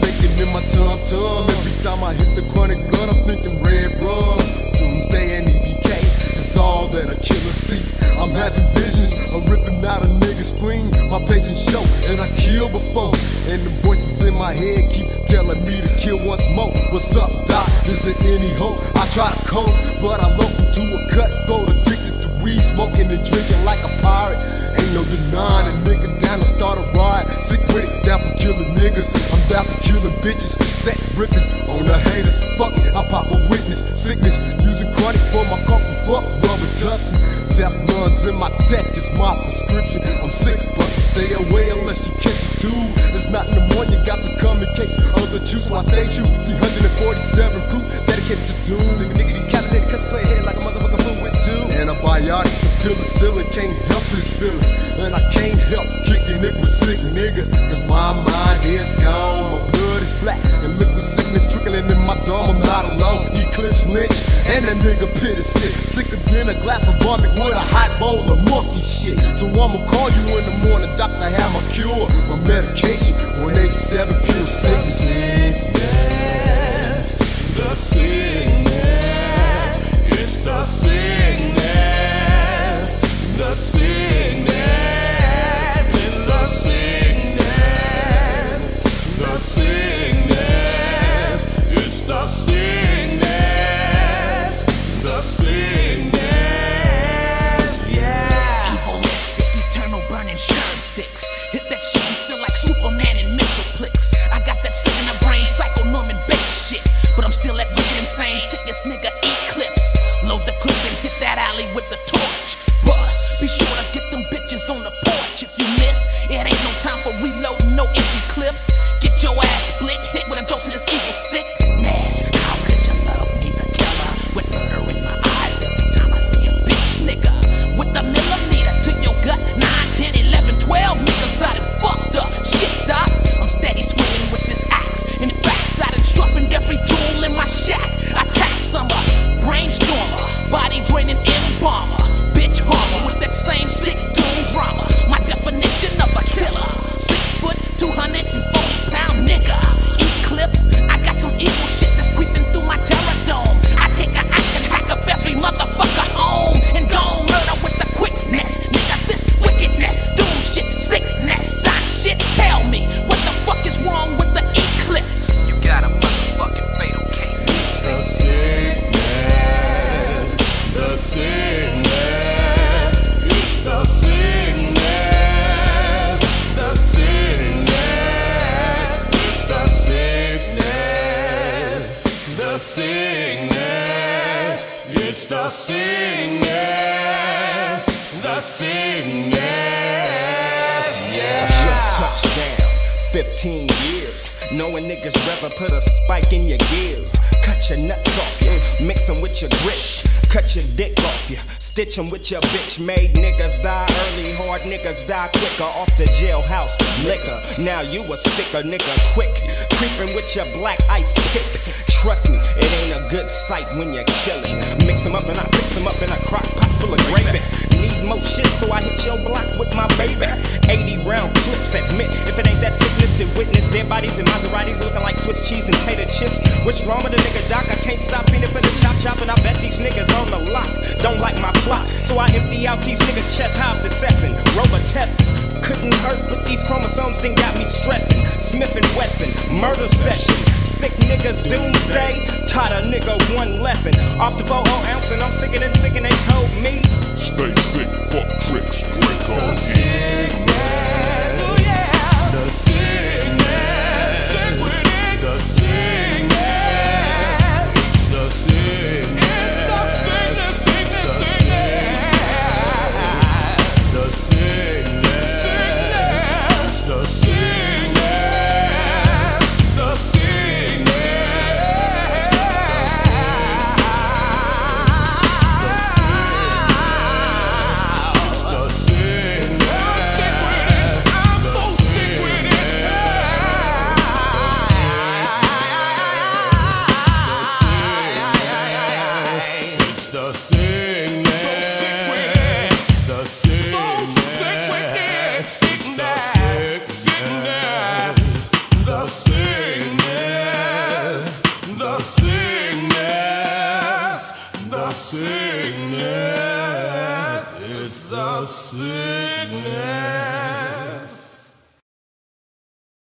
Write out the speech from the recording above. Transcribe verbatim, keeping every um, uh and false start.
is aching in my tum-tum. Every time I hit the chronic blood, I'm thinking red rum. Doomsday and E B K is all that a killer see. I'm having visions of ripping out a nigga's spleen. My patience show, and I kill before. And the voices in my head keep telling me to kill once more. What's up, Doc? Is there any hope? I try to cope, but I loaf into a cutthroat, addicted to weed, smoking and drinking like a pirate. Ain't no denying a nigga down to start a riot. Sick with it, down for killing niggas. I'm down for killing bitches. Set ripping on the haters. Fuck it, I pop a witness. Sickness, using chronic for my coffin. Fuck rubber tussin'. Teflon's in my tech, is my prescription. I'm sick, but stay away unless you catch it too. There's not in the morning, you got to come in case of the juice. So I stay true. three forty-seven proof, dedicated to doom. Nigga, nigga, decapitated, cause play headed like a motherfucker fool with doom. Antibiotics and penicillin can't help this feeling. And I can't help kicking it with sick niggas. Cause my mind is gone, my blood is black, and liquid sickness trickling in my dome. I'm not alone. Eclipse Lynch, and that nigga Pit is sick. Sicker than a glass of vomit with a hot bowl of monkey shit. So I'ma call you in the morning, doctor, I have my cure. My medication, one eighty-seven pure sickness. The sickness, it's the sickness. The sickness, it's the sickness. The sickness, it's the sickness. The sickness, yeah. Evil mystic, eternal burning sherm sticks. Hit that shit and feel like Superman in Metroplex. I got that sick in the brain, psycho Norman Bates shit. But I'm still that wicked insane, sickest nigga Eclipse. Load the clip and hit that alley with the torch. Bust, be sure to get them bitches on the porch. If you miss, it ain't no time for reloading, no empty clips. Get your ass split, hit with a dose of this evil sickness. How could you love me, the killer? With murder in my eyes every time I see a bitch nigga. With a millimeter to your gut, nine, ten, eleven, twelve niggas out and fucked up. Shit, doc, I'm steady swinging with this axe. In fact, I done sharpened every tool in my shack. I tax summer, brainstormer, body draining embalmer, bitch harmer with that same sick doom drama. My definition of a killer, six foot, two hundred forty pound nigga. Eclipse, I got some evil shit that's creeping through my terror dome. I take an axe and hack up every motherfucker home and go murder with the quickness. Nigga, this wickedness, doom shit, sickness, sign shit. Tell me, what the fuck is wrong with the Eclipse? You got a motherfucking fatal case. The sickness, the sickness, it's the sickness, the sickness, it's the sickness, the sickness, it's the sickness, the sickness, yeah. Just touched down, fifteen years. Knowing niggas rather put a spike in your gears. Cut your nuts off you, mix them with your grits. Cut your dick off you, stitch them with your bitch. Made niggas die early, hard niggas die quicker. Off the jailhouse liquor, now you a sticker nigga quick. Creeping with your black ice pick. Trust me, it ain't a good sight when you're killing. Mix them up and I fix them up in a crock pot full of gravy. Need more shit, so I hit your block with my baby. eighty round clips, admit if it ain't that sickness, then witness dead bodies and Maseratis looking like Swiss cheese and tater chips. What's wrong with a nigga, doc? I can't stop feeling for the chop chop, and I bet these niggas on the lock don't like my plot, so I empty out these niggas' chest hives assessing, Robitussin. Couldn't hurt, but these chromosomes done got me stressing. Smith and Wesson, murder session. Sick niggas, doomsday. Taught a nigga one lesson. Off the four whole ounce, and I'm sicker than sick, and they told me stay sick, fuck tricks, tricks on sickness. Oh yeah. The sickness, sick with it. The sickness, the sickness. It's the sickness, sickness, sickness. The sickness, sickness, the sickness, the sickness. It's the sickness. sickness, the sickness, it's the sickness.